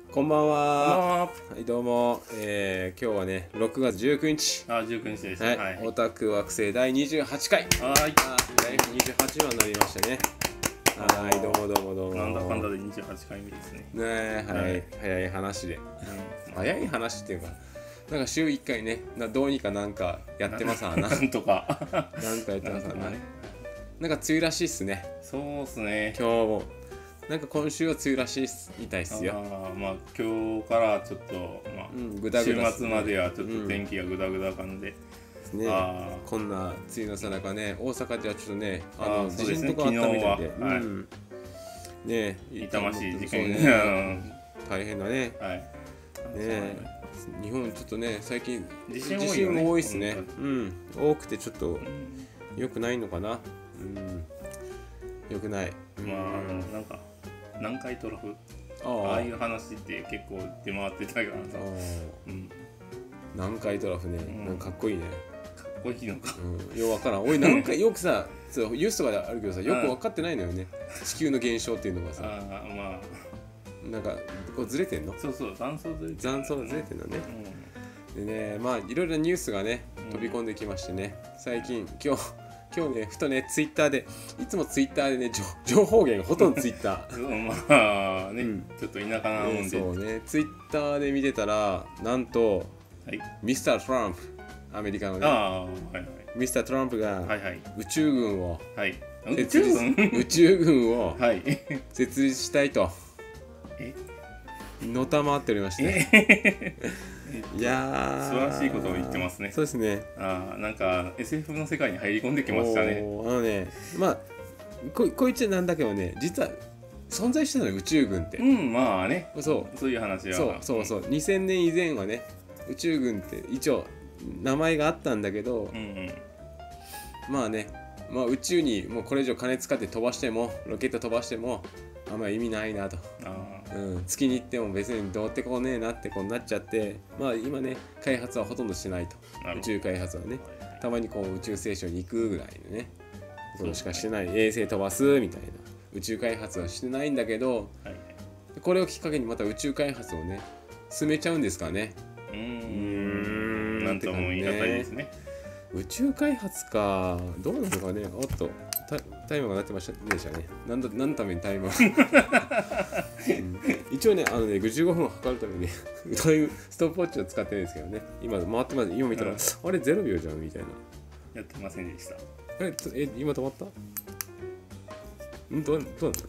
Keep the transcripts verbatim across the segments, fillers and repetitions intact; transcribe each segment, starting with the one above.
こんばんは。 ははい、どうも、えー、今日はね、ろくがつじゅうくにち。 あ、じゅうくにちですはい、 ね。はい。 オタク惑星だいにじゅうはちかい。 はーい。 あ、だいにじゅうはちわになりましたね。はい、どうもどうもどうも。 なんだかんだでにじゅうはちかいめですね。 ねえ、はい、 はい早い話で。 うん、 早い話っていうか、なんか週いっかいね、などうにかなんかやってますわな。ななんんとか。 なんかやってますわな。 なんとかね。 なんか梅雨らしいっすね。 そうっすね。 今日も。なんか今週は梅雨らしいっすみたいっすよ。 あまあ今日からちょっとまあ、 うん、ぐだぐだっすね。 週末まではちょっと天気がぐだぐだ感で。 ね、 あこんな梅雨のさなかね、大阪ではちょっとね、ああのーそうですね地震とかあったみたいで、 昨日ははいうん、ね痛ましい事件そうねね。 大変だね。 はい。 ね日本ちょっとね、最近地地震多いよね震も多いっすね。 本うん、多くてちょっとうん良くないのかな。うん、良くない。うんまああのなんか南海トラフああああいう話って結構出回ってたからさ。 ああうん。 南海トラフね、 んなんかかっこいいね。 かっこいいのか。 うん、ようわからん。おい、なんかよくさ、そうニュースとかであるけどさ、よく分かってないのよね。地球の現象っていうのがさ、 ああまあなんかこうずれてんの？ そうそう残像ずれてる残像がずれてんのね。 うでね、まあいろいろなニュースがね飛び込んできましてね、最近今日今日ねふとねツイッターでいつもツイッターでね情情報源がほとんどツイッター。 んまあね、 うんちょっと田舎なもんで、 えーそうねツイッターで見てたらなんとはいミスタートランプアメリカのねああはいはいミスタートランプがはいはい宇宙軍をはい宇設宙立軍宇宙軍をはい設立したいとえのたまっておりましてえいやー素晴らしいことを言ってますねそうですねああなんか エスエフ の世界に入り込んできましたねおーあのねまあここいつなんだけどね実は存在してたのよ宇宙軍って、 うんまあねそうそういう話はそうそうそうにせんねん以前はね宇宙軍って一応名前があったんだけど、 うんうんまあね、まあ、宇宙にもうこれ以上金使って飛ばしてもロケット飛ばしてもあんまり意味ないなと、 あうん、月に行っても別にどうってこねえなってこうなっちゃってまあ今ね開発はほとんどしてないとあ宇宙開発はねたまにこう宇宙ステーションに行くぐらいのねことしかしてない衛星飛ばすみたいな宇宙開発はしてないんだけどはいはいこれをきっかけにまた宇宙開発をね進めちゃうんですかねうーうーんなんとも言い難いですね宇宙開発かどうなのかねおっとタタイマーが鳴ってましたでしたねなんだ何のためにタイマー、うん、一応ねあのねじゅうごふんを測るためにタイムストップウォッチを使ってるんですけどね今回ってます今見たら、 うんあれゼロびょうじゃんみたいなやってませんでしたえつえ今止まったんどうどうなんだ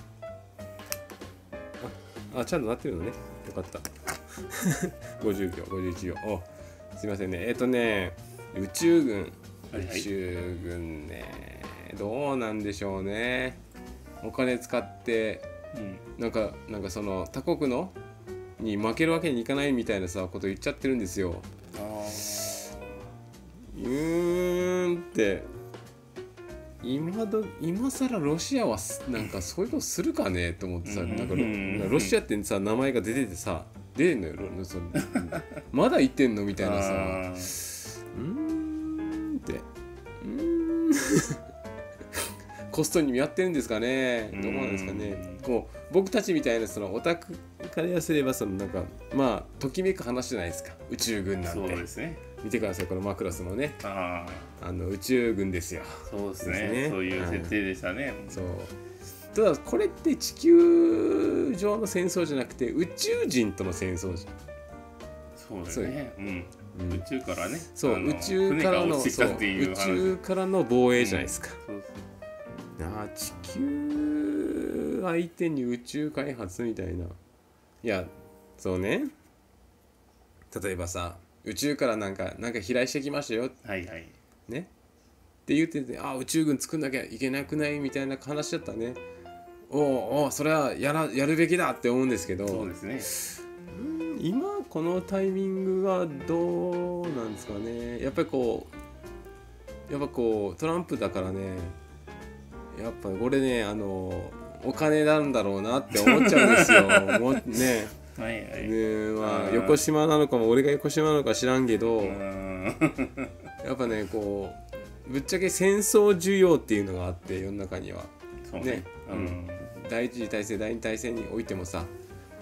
ああちゃんと鳴ってるのねよかったごじゅうびょうごじゅういちびょうおすいませんねえっ、ー、とね宇宙軍はいはい宇宙軍ねどうなんでしょうねお金使ってうんなんかなんかその他国のに負けるわけにいかないみたいなさこと言っちゃってるんですよあうーんって今ど今更ロシアはすなんかそういうことするかねと思ってさうんなんかロうんロシアってさ名前が出ててさ出てんのよロそのまだ言ってんのみたいなさあうーんってうーんコストに見合ってるんですかねどうなんですかねこう僕たちみたいなそのオタクからすればそのなんかまあときめく話じゃないですか宇宙軍なんそうてですね見てくださいこのマクロスのねあああの宇宙軍ですよそうですねですねそういう設定でしたね、 そうただこれって地球上の戦争じゃなくて宇宙人との戦争じそうだよねうんゃん、うん宇宙からねあのそう宇宙からの船が落ちてきたっていう宇話宙からの防衛じゃないですか、 そうあー地球相手に宇宙開発みたいないやそうね例えばさ宇宙からなんかなんか飛来してきましたよそうはいはいねって言っててあ宇宙軍作んなきゃいけなくないみたいな話だったらねおうおうそれはやらやるべきだって思うんですけどそうですねうん今このタイミングはどうなんですかねやっぱりこうやっぱこうトランプだからねやっぱこれねあのお金なんだろうなって思っちゃうんですよもうねはいはいねまあうん横島なのかも俺が横島なのか知らんけどうーんやっぱねこうぶっちゃけ戦争需要っていうのがあって世の中にはそうねねうん第一次大戦第二次大戦においてもさ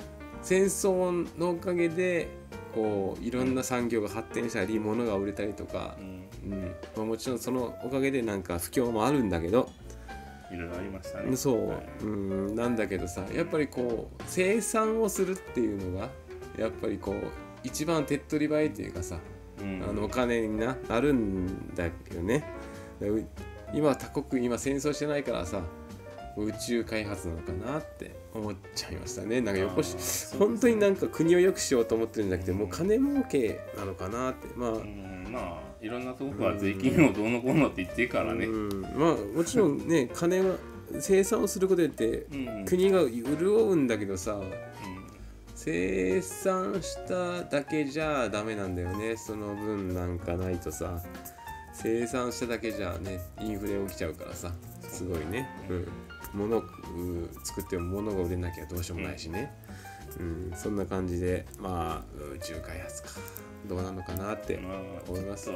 戦争のおかげでこういろんな産業が発展したり物が売れたりとか、 うんうんまあ、もちろんそのおかげでなんか不況もあるんだけど、 いろいろありましたね。 そう、 はいうんなんだけどさ、やっぱりこう生産をするっていうのがやっぱりこう一番手っ取り早いというかさ、 うん、 あのお金に な, なるんだけどね。だから今他国今戦争してないからさ、宇宙開発なのかなって思っちゃいましたね。なんかよこし、 ね、 本当になんか国を良くしようと思ってるんじゃなくて、うん、もう金儲けなのかなって。まあ、 うん、まあいろんなとこは税金をどうのこうのって言ってるからね、 うん、まあもちろんね金は生産をすることでって、うん、国が潤うんだけどさ、うん、生産しただけじゃダメなんだよね。その分なんかないとさ、生産しただけじゃねインフレ起きちゃうからさ、すごいね、うん、物を作っても物が売れなきゃどうしようもないしね、うんうん、そんな感じでまあ宇宙開発かどうなのかなって思います。 まあ、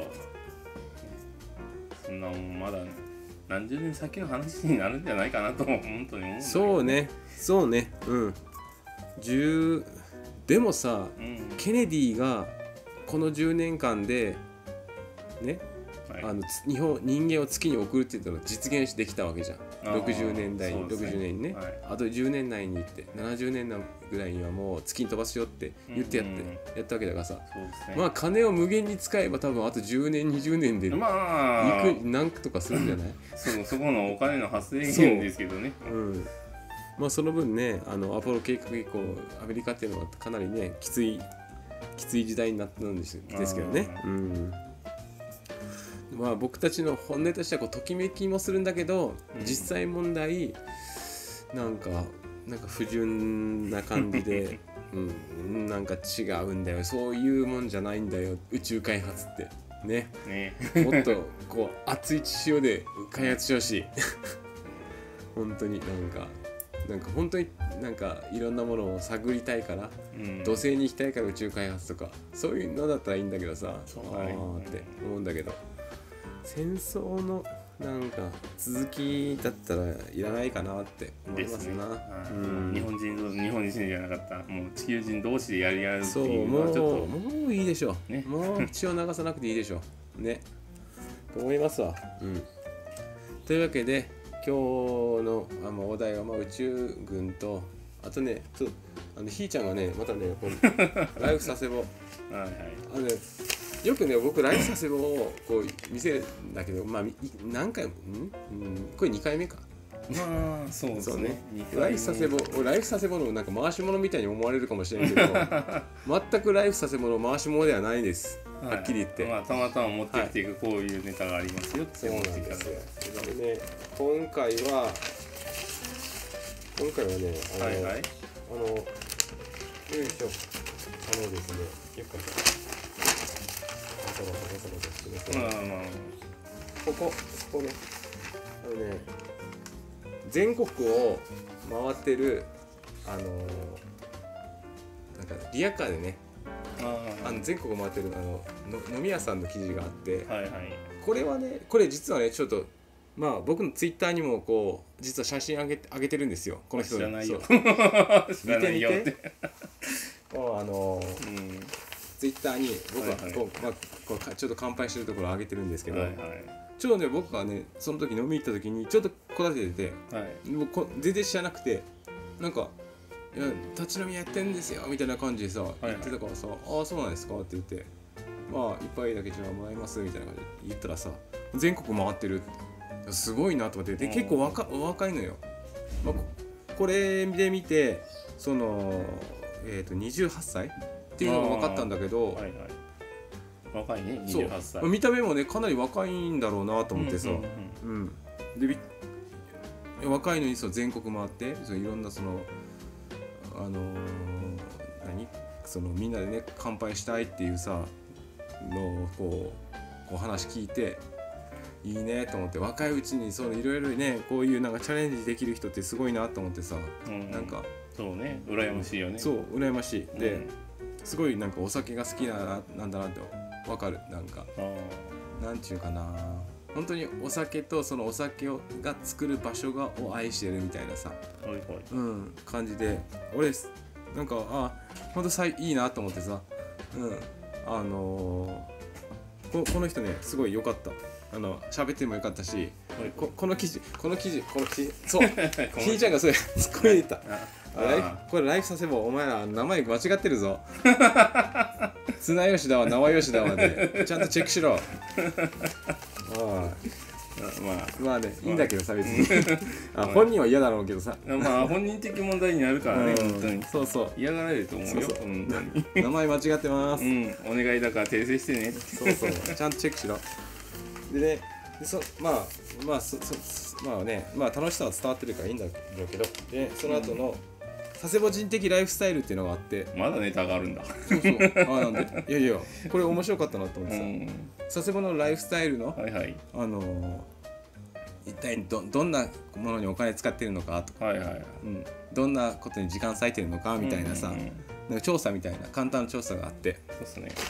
そんなもんまだ何十年先の話になるんじゃないかなと本当に思うんだけど。 そうねそうねうんじでもさ、うん、ケネディがこのじゅうねんかんでね、はい、あの日本人間を月に送るって言ったのを実現できたわけじゃん。ろくじゅうねんだい、ね、ろくじゅうねんにね、はい、あとじゅうねん内に行ってななじゅうねんぐらいにはもう月に飛ばすよって言ってやって、うんうん、やったわけだからさ、そうですね、まあ金を無限に使えば多分あとじゅうねんにじゅうねんで、まあ、いく何とかするんじゃないそ, そこのお金の発生源ですけどね。 う、うんまあ、その分ねあのアポロ計画以降アメリカっていうのはかなりねきついきつい時代になったんですですけどね。うんまあ、僕たちの本音としてはこうときめきもするんだけど、うん、実際問題なんかなんか不純な感じで、うん、なんか違うんだよ、そういうもんじゃないんだよ宇宙開発ってね。ねもっとこう熱い潮で開発してほしい本当になんかなんか本当になんかいろんなものを探りたいから、うん、土星に行きたいから宇宙開発とかそういうのだったらいいんだけどさ、そうだね、あーって思うんだけど、戦争のなんか続きだったらいらないかなって思いますな。 うん、日本人と日本人じゃなかったもう地球人同士でやり合うっていうのはちょっともうもういいでしょう、ね、もう血を流さなくていいでしょうねと思いますわ、うん、というわけで今日のあのお題はまあ宇宙軍とあとねちょっとあのひーちゃんがねまたねこのライフ佐世保はい、はい、あのねよくね僕ライフ佐世保をこう見せるんだけどまあ何回もん、うん、これにかいめかまあそうですねライフ佐世保ライフ佐世保のなんか回し物みたいに思われるかもしれないけど全くライフ佐世保の回し物ではないです、はい、はっきり言って、まあ、 たまたま持ってきていくこういうネタがありますよって思ってきたんですよ。でね今回は今回はねあの、はいはい、あのよいしょあのですねよくまあまあまあ、ここ、ここね、あのね、全国を回ってる、あのー、なんかリアカーでね、あの全国を回ってるあのの飲み屋さんの記事があって、はいはい、これはね、これ実はね、ちょっと、まあ僕のツイッターにもこう、実は写真あげて、あげてるんですよ、この人。 知らないよ。 見てみて。もうあのー、うんツイッターに僕はこう、はいはいまあ、こうちょっと乾杯してるところを上げてるんですけど、はいはい、ちょうどね僕がねその時飲みに行った時にちょっとこだててて、はい、もうこ全然知らなくてなんかいや立ち飲みやってんですよみたいな感じでさ、はいはい、言ってたからさああそうなんですかって言ってまあ一杯だけじゃあもらいますみたいな感じで言ったらさ全国回ってるすごいなと思ってで結構若若いのよ、まあ、これで見てそのえっとにじゅうはっさいっていうのが分かったんだけど、はいはい、 若いねにじゅうはっさい見た目もねかなり若いんだろうなと思ってさ、うんうんうん、で若いのにそう全国回ってそういろんなそのあのー、何そのみんなでね乾杯したいっていうさのをこうこう話聞いていいねと思って若いうちにそういろいろねこういうなんかチャレンジできる人ってすごいなと思ってさ、うん、なんかそうね羨ましいよね。 そう羨ましい、うん、ですごいなんかお酒が好きななんだなって分かるなんかなんちゅうかな本当にお酒とそのお酒をが作る場所がを愛してるみたいなさ、はいはいうん、感じで俺なんかあほんとさいいいなと思ってさ、うんあのー、こ, この人ねすごい良かった。あの喋っても良かったし、こ, この記事この記事この記事そうひーちゃんがそれツッコミで言った。ライフこれライフさせばお前ら名前間違ってるぞ。綱吉だわ縄吉だわでちゃんとチェックしろ。おいまあまあねいいんだけどさ別にあ本人は嫌だろうけどさまあ本人的問題になるからね本当にそうそう嫌がられると思うよそうそう本当に名前間違ってますうんお願いだから訂正してねそうそうちゃんとチェックしろでねでそまあまあそそまあねまあ楽しさは伝わってるからいいんだろうけどでその後の、佐世保人的ライフスタイルっていうのがあってまだネタがあるんだそうそうあなんでいやいやこれ面白かったなと思ってさ、 うん、 佐世保のライフスタイルの、 はいはい、 あのー、一体 ど, どんなものにお金使ってるのかとか、 はいはいはいうん、どんなことに時間割いてるのかみたいなさ、うんうんうん、なんか調査みたいな簡単な調査があってそうですね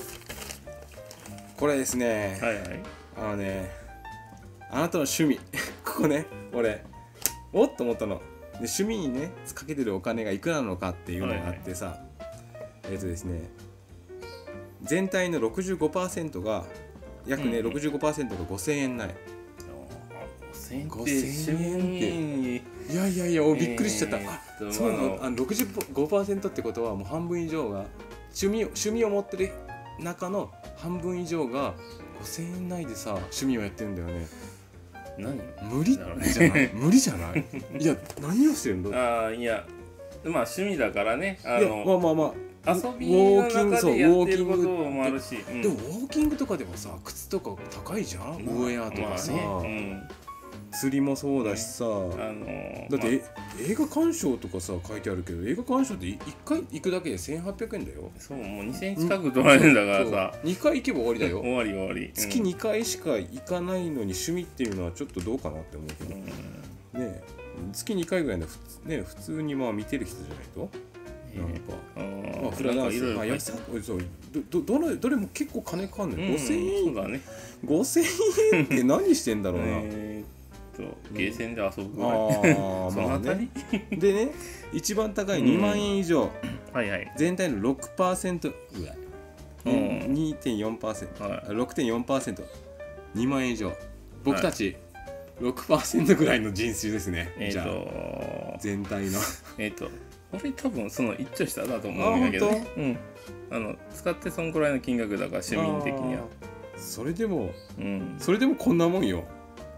これですね、 はいはい、 あのねあなたの趣味ここね俺おっと思ったので趣味にねかけてるお金がいくらなのかっていうのがあってさ、はいはい、えっとですね全体の ろくじゅうごパーセント が約ね、うん、ろくじゅうごパーセント がごせんえんないごせんえんってごせんえんっていやいやいやびっくりしちゃった、 えー、 あそうなのあの ろくじゅうごパーセント ってことはもう半分以上が趣味を趣味を持ってる中の半分以上がごせんえん内でさ趣味をやってるんだよね。 何無理じゃない無理じゃないいや何をしてるんだああいやまあ趣味だからねあのいやまあまあまあ遊びの中でやってることもあるし、 うん、でもウォーキングとかでもさ靴とか高いじゃん、まあ、ウェアとかさ、まあねうん釣りもそうだしさ、ねあのー、だって、まあ、映画鑑賞とかさ書いてあるけど映画鑑賞っていっかい行くだけでせんはっぴゃくえんだよ。 そうもうにせんえん近く取られるんだからさにかい行けば終わりだよ終わり終わり、うん、 月にかいしか行かないのに趣味っていうのはちょっとどうかなって思うけど、うん、ね月にかいぐらいの普通、ね、普通にまあ見てる人じゃないとなんか、まあ、フラダンス、まあ、やそうど, ど, ど, れどれも結構金かかんねん、うん、ごせんえんそうだねごせんえんって何してんだろうなえー、とゲーセンで遊ぶぐらい、 あそのあたりでね一番高いにまんえん以上、 うんはいはい、 全体の ろくパーセント ぐらい、うん、にてんよんパーセント、はい、ろくてんよんパーセント にまんえん以上僕たち、はいろくパーセント ぐらいの人種ですね、えー、じゃあ全体のえっと俺多分その一丁下だと思うんだけどね、うん、あの使ってそんくらいの金額だから市民的にはそれでも、 うん、 それでもこんなもんよ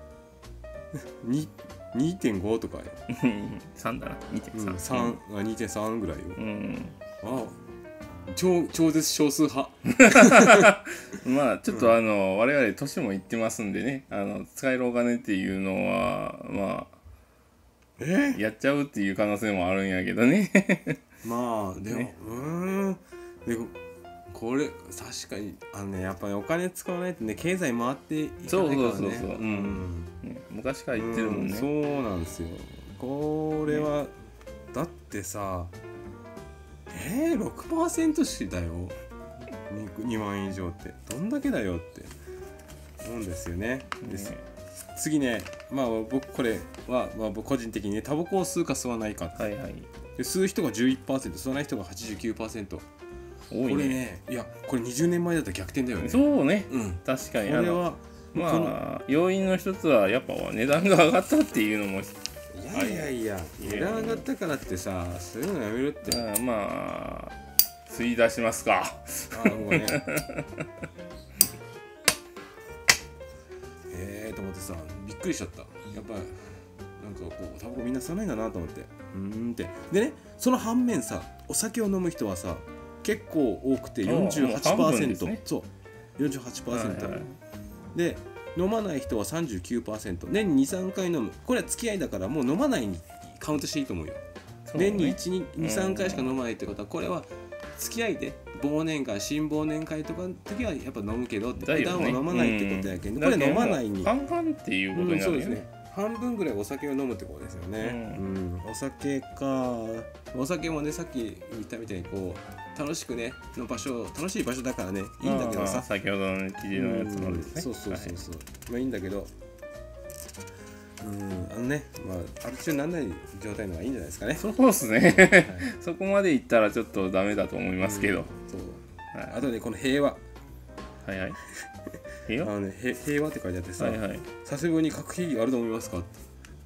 にてんご とかよさんだな にてんさん、うん、 さん、うん、にてんさんぐらいよ、 うん、 あ超超絶少数派まあちょっとあの、うん、我々年もいってますんでねあの使えるお金っていうのはまあえやっちゃうっていう可能性もあるんやけどねまあでも、ね、うーんでもこれ確かにあのねやっぱりお金使わないとね経済回っていかないからね。 そうそうそうそう、うんね、昔から言ってるもんね、 うん、そうなんですよこれは、ね、だってさえー、ろくパーセント しだよ 2, にまんえん以上ってどんだけだよって思うんですよね。です、ね、次ねまあ僕これは、まあ、僕個人的にねタバコを吸うか吸わないか、 はいはい、 で吸う人が じゅういちパーセント 吸わない人が はちじゅうきゅうパーセント。多いね、これねいやこれにじゅうねんまえだったら逆転だよね。 そうね、うん、確かにこれはまあ要因の一つはやっぱ値段が上がったっていうのもいやいやいや値段上がったからってさそういうのやめるって。 あまあ吸い出しますかあもうねえーと思ってさびっくりしちゃった。やっぱなんかこうタバコみんな吸わないんだなと思ってうーんってでねその反面さお酒を飲む人はさ結構多くて よんじゅうはちパーセント、ね、そう よんじゅうはちパーセント、はいはい、で飲まない人は さんじゅうきゅうパーセント 年に にさんかい飲むこれは付き合いだからもう飲まないにカウントしていいと思うよ、ね、年にいち、に、さんかいしか飲まないってことはこれは付き合いで忘年会新忘年会とかの時はやっぱ飲むけどって普段は飲まないってことやけど、これ飲まないに半々っていうことになるよね、うん、そうですね半分ぐらいお酒を飲むってことですよね、うんうん、お酒かお酒もねさっき言ったみたいにこう楽しくねの場所楽しい場所だからねいいんだけどさ先ほどの記事のやつもですね、 そうそうそうそう、はい、まあいいんだけどうんあのねまあアル中にならない状態の方がいいんじゃないですかね。 そうですね、はい、そこまでいったらちょっとダメだと思いますけど、うん、 そう、はい、あとねこの平和はいはい平和あのね平和って書いてあってさ、 はいはい、 佐世保に核兵器があると思いますかこ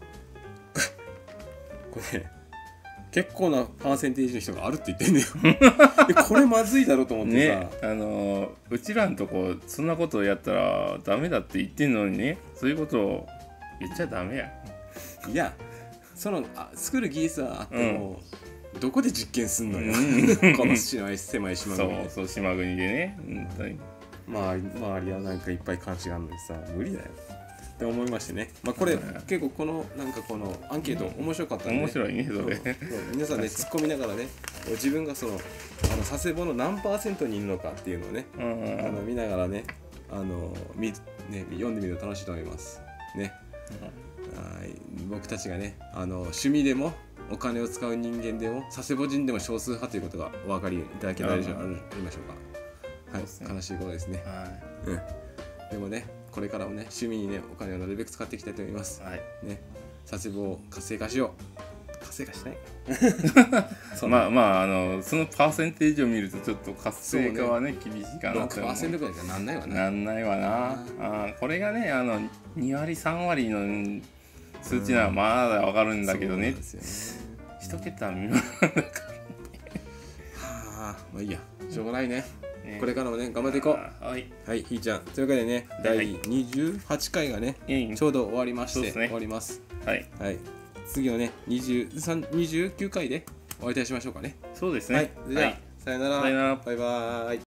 れ、ね、結構なパーセンテージの人があるって言ってんだよでこれまずいだろうと思ってさ、 ね、あのー、うちらんとこそんなことをやったらダメだって言ってんのにね、そういうことを言っちゃダメや。 いやそのあ作る技術はあっても、うん、どこで実験すんのよ、うん、この狭い狭い島国でそうそう島国でね、本当にまあ周りはなんかいっぱい監視があるのにさ無理だよって思いましてね、まあ、これ、うん、結構このなんかこのアンケート面白かったんで、ね、 面白いねそれそう皆さんね突っ込みながらね自分がそのあの佐世保の何パーセントにいるのかっていうのをね、うんうん、あの見ながらねあのみね読んでみると楽しいと思いますね、うん、はい僕たちがねあの趣味でもお金を使う人間でも佐世保人でも少数派ということがお分かりいただけたらありましょうか。はい、ね、悲しいことですね、はいうん、でもねこれからもね趣味にねお金をなるべく使っていきたいと思います、はいね、佐世保を活性化しよう活性化しないまあまああのそのパーセンテージを見るとちょっと活性化はね厳しいかなと思う。 ろくパーセント くらいじゃなんないわななんないわなあこれがねあのに割さん割の数値ならまだわかるんだけどね、うん、そうですよね一桁は見るんだからねはあまあいいやしょうがないねこれからもね頑張っていこう。はい、はい、ひーちゃんというわけでね、はい、だいにじゅうはちかいがね、はい、ちょうど終わりまして、ね、終わります。はい、はい、次はねにじゅうさん、にじゅうきゅうかいでお会いいたしましょうかね。 そうですね。 はい、じゃあ、はい、さよなら。 さよなら。 バイバーイ。